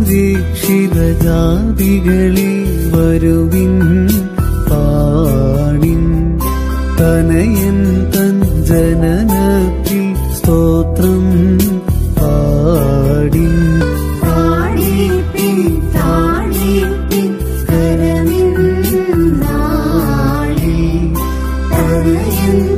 സുരക്ഷിതജാതികളെ വരുവിൻ പാടിൻ തനയൻ തൻ ജനനത്തിൽ സ്തോത്രം പാടിൻ താടിപ്പിൻ താടിപ്പിൻ കരമിൻ നാളിൽ തനയൻ